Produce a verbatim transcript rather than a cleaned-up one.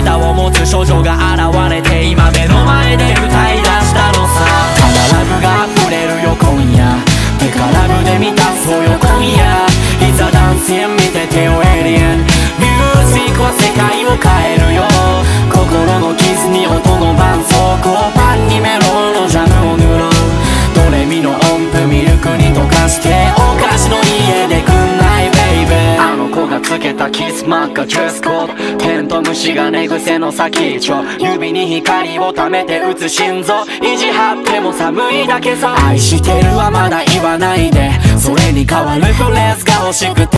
歌を持つ少女が現れて今目の前で歌い出したのさ。ただラブが溢れるよ今夜、てかラブで満たそうよ今夜。いざダンスへ見ててよエイリアン、ミュージックは世界を変えるよ。心の傷に音の絆創膏、パンにメロンのジャムを塗ろう。ドレミの音符ミルクに溶かしてお菓子の家でくんないベイベー。あの子がつけたキスマークドレスコード、テント虫が寝癖の先っちょ、指に光を溜めて打つ心臓、意地張っても寒いだけさ。愛してるはまだ言わないで、それに代わるフレーズが欲しくて